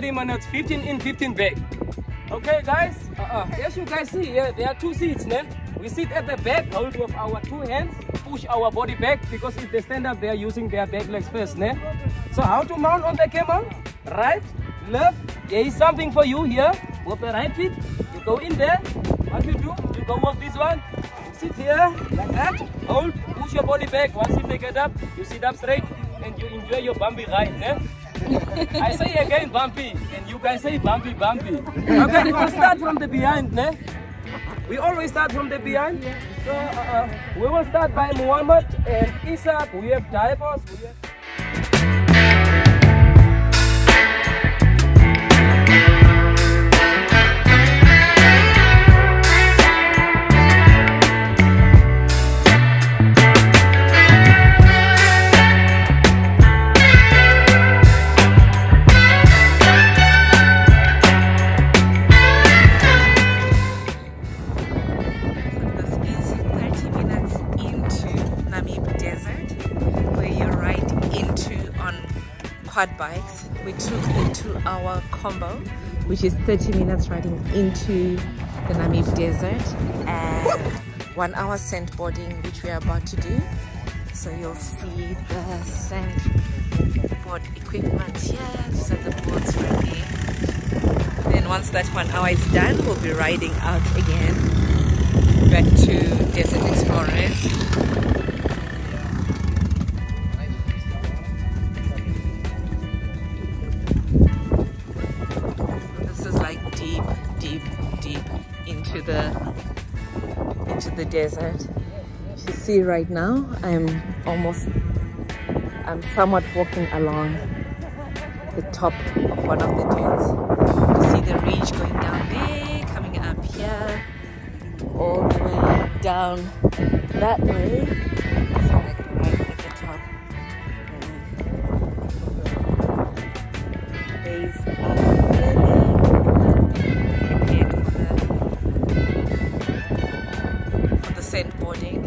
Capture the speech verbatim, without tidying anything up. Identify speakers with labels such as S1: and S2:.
S1: thirty minutes, fifteen in, fifteen back. Okay guys, uh -uh. as you guys see here, there are two seats. Né? We sit at the back, hold with our two hands, push our body back, because if they stand up, they are using their back legs first. Né? So how to mount on the camel? Right, left, there is something for you here. With the right feet, you go in there. What you do, you go with this one, you sit here, like that, hold, push your body back. Once you take it up, you sit up straight, and you enjoy your bumpy ride. Né? I say again bumpy, and you guys say bumpy, bumpy. Okay, we will start from the behind. Né? We always start from the behind. So uh, uh, we will start by Muhammad and Isaac. We have divers. We have quad bikes. We took the two hour combo, which is thirty minutes riding into the Namibian desert, and one hour sandboarding, which we are about to do. So you'll see the sandboard equipment here. These are the boards ready. Then once that one hour is done, we'll be riding out again back to Desert Explorers. into the into the desert. You see right now I'm almost I'm somewhat walking along the top of one of the dunes. You see the ridge going down there, coming up here, all the way down that way. So like right at the top. Base up sandboarding.